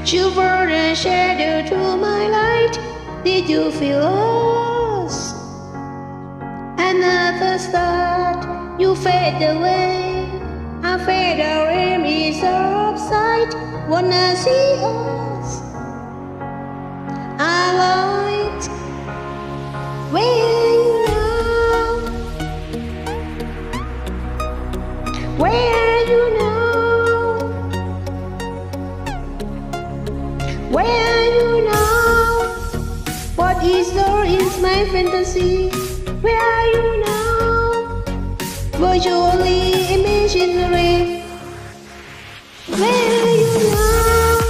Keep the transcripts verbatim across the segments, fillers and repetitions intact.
You were a shadow to my light. Did you feel lost? Another start, you fade away. I fade away, me so sight. Wanna see us? I light. Where are you now? Where are you now? Where are you now? What is there is my fantasy? Where are you now? Virtually imaginary. Where are you now?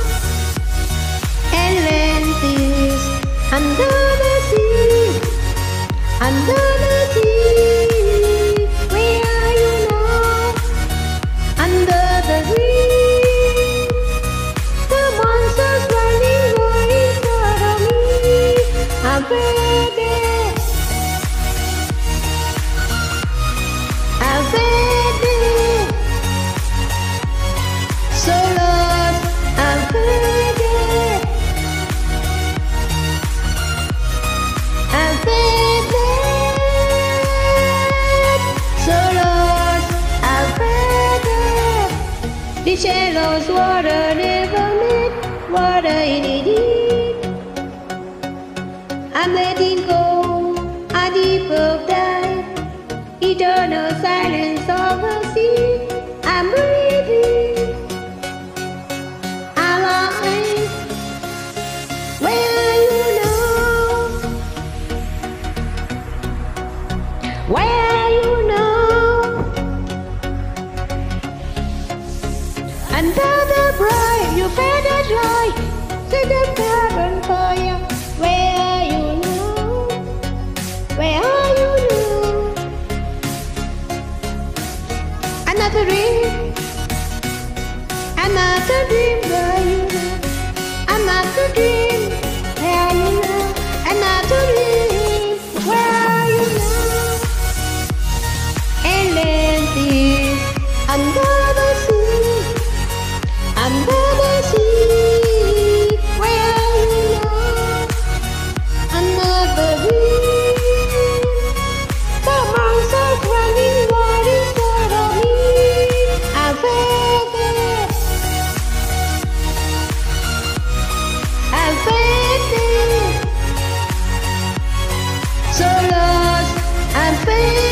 Atlantis, under the sea, under the sea. Where are you now? Under the green. The monsters running right in front of me. I'm ready. I'm ready. So lost, I'm ready. I'm ready. So lost, I'm ready. The shallows water never met water in it. I'm letting go a deeper dive. Eternal silence of the sea. I'm breathing alive. Where are you now? Where are you now? Under the bright, you faded light. See the carbon fire. Where are you now? Where are you now? Another dream, another dream, where are you now? Another dream, where are you now? Another dream, where are you now? Atlantis, under the sea, under the sea, where are you now? Another dream, the monsters running wild inside of me. I'm ready. I'm ready. So lost, I'm ready.